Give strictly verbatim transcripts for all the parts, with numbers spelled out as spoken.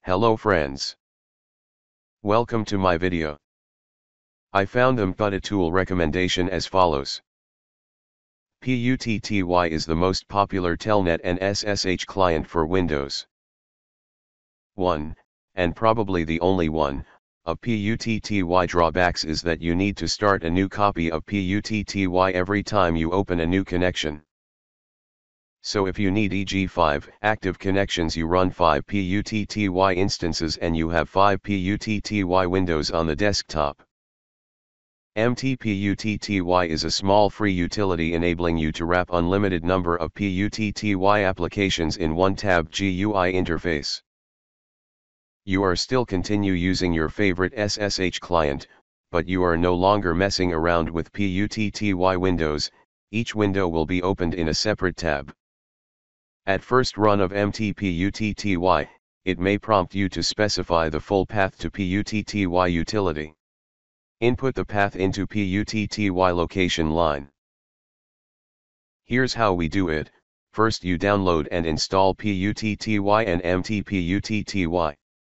Hello friends. Welcome to my video. I found the PuTTY tool recommendation as follows. PuTTY is the most popular Telnet and S S H client for Windows. one, and probably the only one, of PuTTY drawbacks is that you need to start a new copy of PuTTY every time you open a new connection. So if you need for example five active connections, you run five PuTTY instances and you have five PuTTY windows on the desktop. PuTTY is a small free utility enabling you to wrap unlimited number of PuTTY applications in one tab G U I interface. You are still continue using your favorite S S H client, but you are no longer messing around with PuTTY windows. Each window will be opened in a separate tab. At first run of PuTTY, it may prompt you to specify the full path to PuTTY utility. Input the path into PuTTY location line. Here's how we do it. First you download and install PuTTY and PuTTY.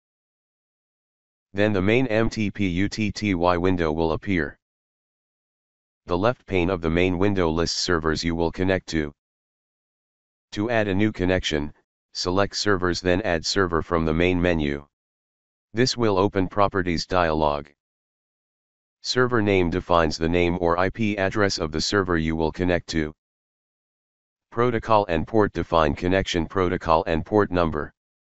Then the main PuTTY window will appear. The left pane of the main window lists servers you will connect to. To add a new connection, select servers, then add server from the main menu. This will open properties dialog. Server name defines the name or I P address of the server you will connect to. Protocol and port define connection protocol and port number.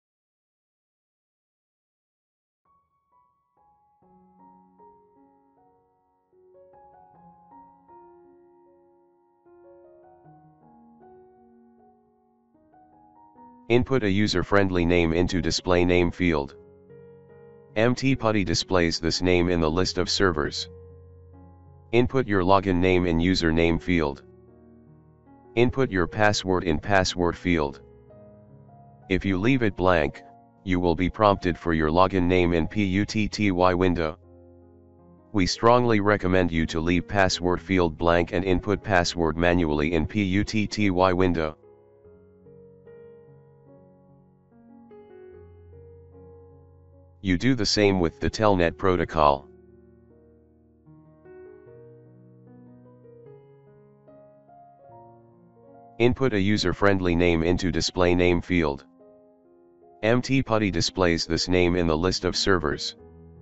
Input a user-friendly name into display name field. PuTTY displays this name in the list of servers. Input your login name in username field. Input your password in password field. If you leave it blank, you will be prompted for your login name in PuTTY window. We strongly recommend you to leave password field blank and input password manually in PuTTY window. You do the same with the Telnet protocol. Input a user-friendly name into display name field. PuTTY displays this name in the list of servers.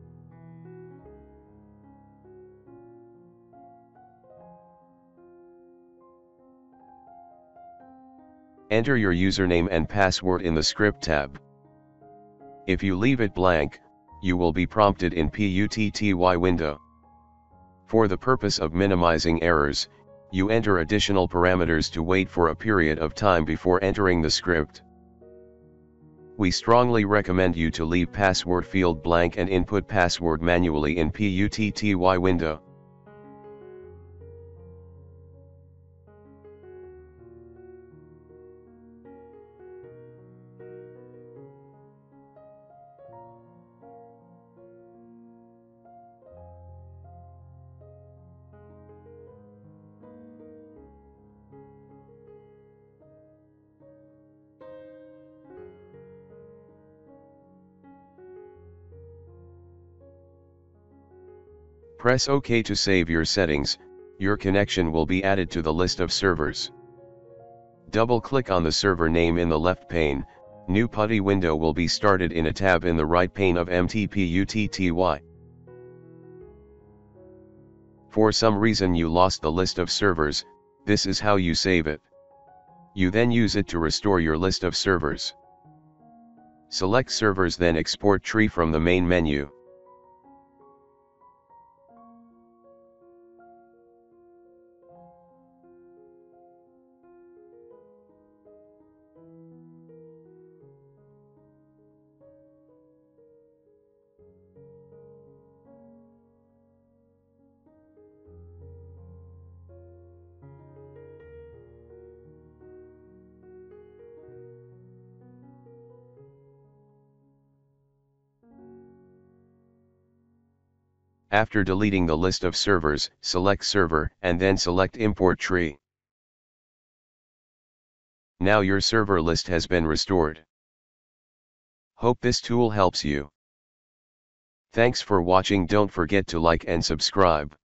Enter your username and password in the script tab. If you leave it blank, you will be prompted in PuTTY window. For the purpose of minimizing errors, you enter additional parameters to wait for a period of time before entering the script. We strongly recommend you to leave password field blank and input password manually in PuTTY window. Press OK to save your settings. Your connection will be added to the list of servers. Double-click on the server name in the left pane. New PuTTY window will be started in a tab in the right pane of PuTTY. For some reason you lost the list of servers, this is how you save it. You then use it to restore your list of servers. Select servers, then export tree from the main menu. After deleting the list of servers, select server and then select import tree. Now your server list has been restored. Hope this tool helps you. Thanks for watching. Don't forget to like and subscribe.